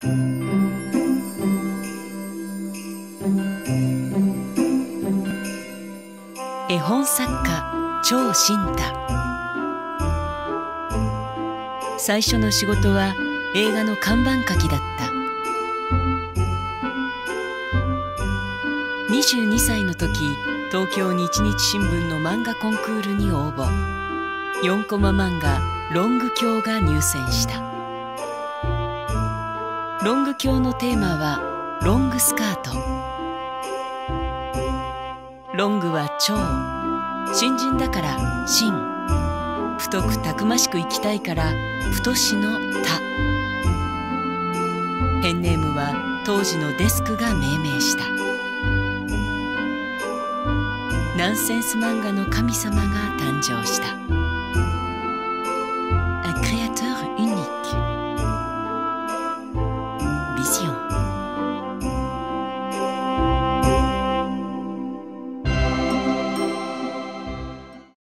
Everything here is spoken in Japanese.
絵本作家張新太。最初の仕事は映画の看板書きだった。22歳の時、東京日日新聞の漫画コンクールに応募。4コマ漫画「ロング京」が入選した。ロング京のテーマはロングスカート。ロングは長、新人だから新、太くたくましく生きたいから太しの太。ペンネームは当時のデスクが命名した。ナンセンス漫画の神様が誕生した。Un créateur unique. Vision.